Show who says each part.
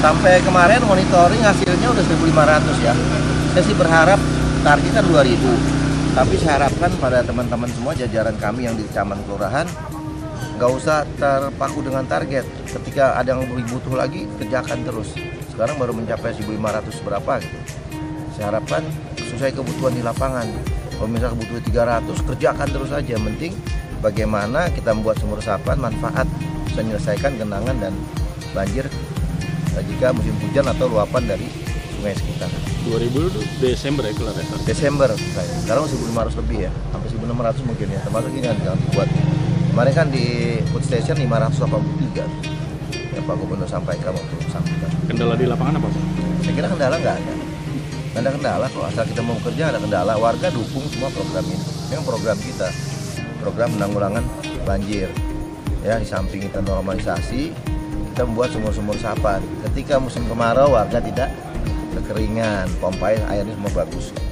Speaker 1: Sampai kemarin monitoring hasilnya udah 1.500 ya. Saya sih berharap target kan 2.000. Tapi saya harapkan pada teman-teman semua jajaran kami yang di kecamatan kelurahan nggak usah terpaku dengan target. Ketika ada yang lebih butuh lagi, kerjakan terus. Sekarang baru mencapai 1.500 berapa gitu. Saya harapkan sesuai kebutuhan di lapangan. Kalau misalnya kebutuhan 300, kerjakan terus aja. Yang penting bagaimana kita membuat sumur resapan manfaat bisa menyelesaikan genangan dan banjir jika musim hujan atau luapan dari sungai sekitar.
Speaker 2: 2000 itu Desember ya kelar ya?
Speaker 1: Desember, sekarang 1.500 lebih ya, sampai 1.600 mungkin ya, termasuk ini kan jangan dibuat. Kemarin kan di food station 583 ya Pak Gubernur sampaikan waktu sampaikan.
Speaker 2: Kendala di lapangan apa Pak?
Speaker 1: Saya kira kendala nggak ada. Nggak ada kendala kok, asal kita mau kerja ada kendala. Warga dukung semua program ini. Memang program kita, program penanggulangan banjir. Ya, di samping kita normalisasi, kita membuat sumur-sumur resapan. Ketika musim kemarau warga tidak kekeringan, pompa airnya semua bagus.